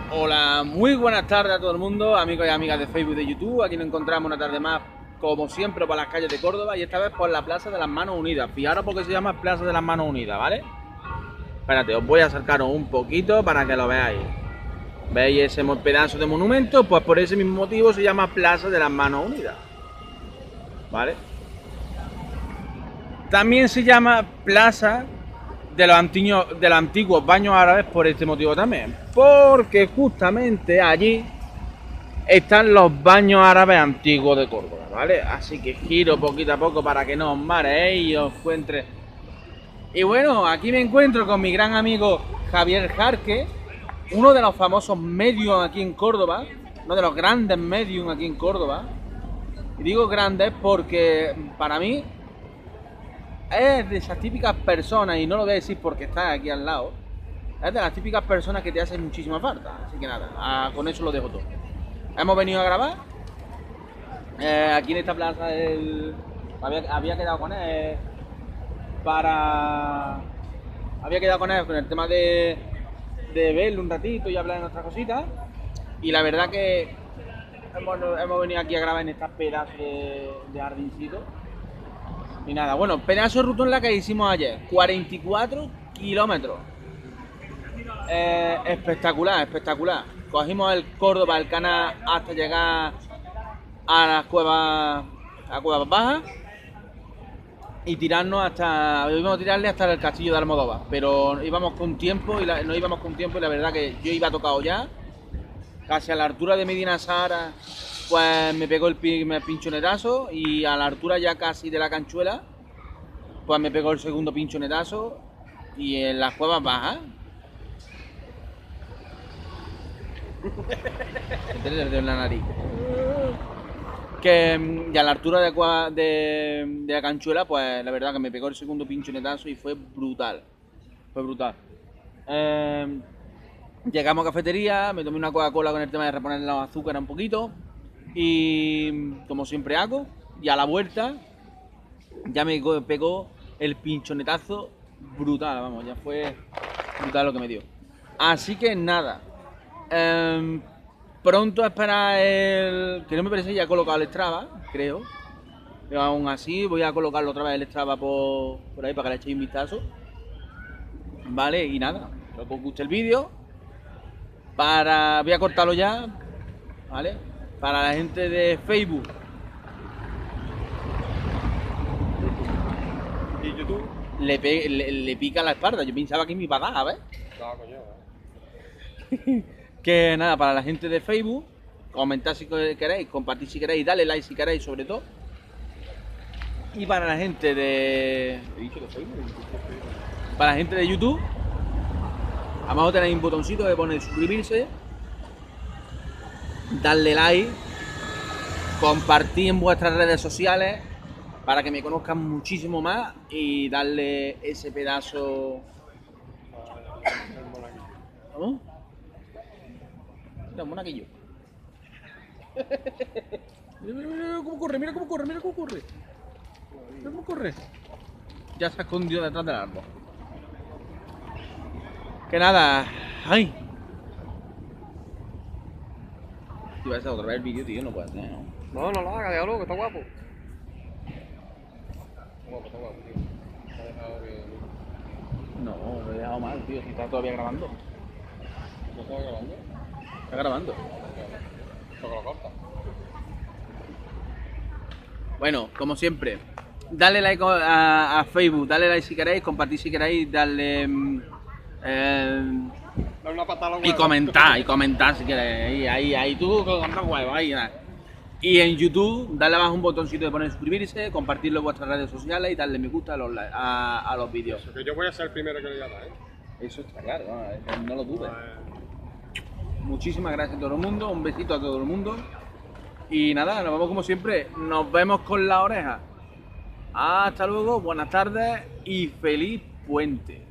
Hola, muy buenas tardes a todo el mundo, amigos y amigas de Facebook y de YouTube. Aquí nos encontramos una tarde más, como siempre, por las calles de Córdoba y esta vez por la Plaza de las Manos Unidas. Fijaros por qué se llama Plaza de las Manos Unidas, ¿vale? Espérate, os voy a acercaros un poquito para que lo veáis. ¿Veis ese pedazo de monumento? Pues por ese mismo motivo se llama Plaza de las Manos Unidas, ¿vale? También se llama Plaza de los antiguos baños árabes por este motivo también, porque justamente allí están los baños árabes antiguos de Córdoba, ¿vale? Así que giro poquito a poco para que no os mareéis y os encuentre. Y bueno, aquí me encuentro con mi gran amigo Javier Jarque, uno de los famosos medios aquí en Córdoba, uno de los grandes medios aquí en Córdoba. Y digo grandes porque para mí es de esas típicas personas, y no lo voy a decir porque está aquí al lado, es de las típicas personas que te hacen muchísima falta. Así que nada, con eso lo dejo todo. Hemos venido a grabar aquí en esta plaza. Había quedado con él para... Había quedado con él con el tema de verlo un ratito y hablar de nuestras cositas. Y la verdad que hemos venido aquí a grabar en estas pedazos de jardincito. Y nada, bueno, pedazo de ruta en la que hicimos ayer, 44 kilómetros. Espectacular, espectacular. Cogimos el Córdoba, el canal, hasta llegar a las cuevas bajas y tirarnos íbamos a tirarle hasta el castillo de Almodóvar, pero íbamos con tiempo y no íbamos con tiempo y la verdad que yo iba tocado ya, casi a la altura de Medina Sahara. Pues me pegó el pinchonetazo y a la altura ya casi de la Canchuela, pues me pegó el segundo pinchonetazo y en las cuevas bajas. En la nariz. Que a la altura de la Canchuela, pues la verdad que me pegó el segundo pinchonetazo y fue brutal. Fue brutal. Llegamos a cafetería, me tomé una Coca-Cola con el tema de reponer los azúcares un poquito. Y como siempre hago, y a la vuelta ya me pegó el pinchonetazo brutal, vamos, ya fue brutal lo que me dio. Así que nada, pronto a esperar que no me parece ya colocado el Strava, creo. Pero aún así voy a colocarlo otra vez el Strava por ahí para que le echéis un vistazo. Vale, y nada, espero que os guste el vídeo. Voy a cortarlo ya, ¿vale? Para la gente de Facebook ¿Y YouTube? le pica la espalda. Yo pensaba que me iba a dar, ¿ves? No, coño. Que nada, para la gente de Facebook, comentad si queréis, compartid si queréis, dale like si queréis, sobre todo. Y para la gente de... He dicho de Facebook. Para la gente de YouTube, abajo tenéis un botoncito que pone suscribirse, darle like, compartir en vuestras redes sociales para que me conozcan muchísimo más y darle ese pedazo. ¿Cómo? Mira, un monaguillo. Mira cómo corre, mira cómo corre, mira cómo corre. Mira cómo corre. Ya se ha escondido detrás del árbol. Que nada. ¡Ay! Tío, esa otra vez el vídeo, tío, no puede ser, ¿no? No lo hagas, déjalo, que está guapo. Está guapo, tío. Está dejado que... No, lo he dejado mal, tío, si está todavía grabando. ¿No estaba grabando? Está grabando. Toca la corta. Bueno, como siempre, dale like a Facebook, dale like si queréis, compartid si queréis, darle... Dale una patada a los y huevos. comentar si queréis. Ahí tú con los huevos, ahí nada. Y en YouTube, dale abajo un botoncito de poner suscribirse, compartirlo en vuestras redes sociales y darle me gusta a los vídeos. Que yo voy a ser el primero que le voy a dar, ¿eh? Eso está claro, no lo dudes. Muchísimas gracias a todo el mundo, un besito a todo el mundo. Y nada, nos vemos como siempre, nos vemos con la oreja. Hasta luego, buenas tardes y feliz puente.